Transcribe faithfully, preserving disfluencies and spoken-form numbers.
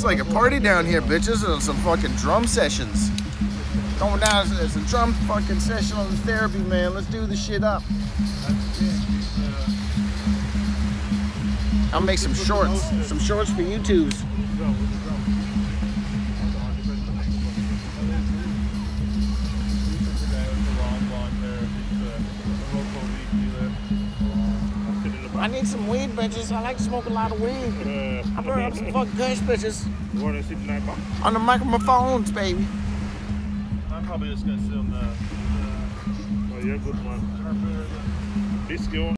like a party down here, bitches, and some fucking drum sessions. Going down, it's a drum fucking session on the therapy, man. Let's do this shit up. I'll make some shorts, some shorts for YouTubes. I need some weed, bitches. I like to smoke a lot of weed. I burn up some fucking kush, bitches. On the microphones, baby. I'm probably just gonna sit on the. the oh, you're a good one. This